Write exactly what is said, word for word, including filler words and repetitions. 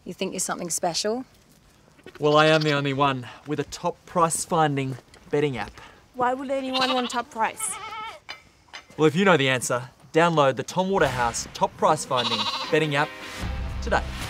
You think you're something special? Well, I am the only one with a top price-finding betting app. Why would anyone want top price? Well, if you know the answer, download the Tom Waterhouse top price-finding betting app today.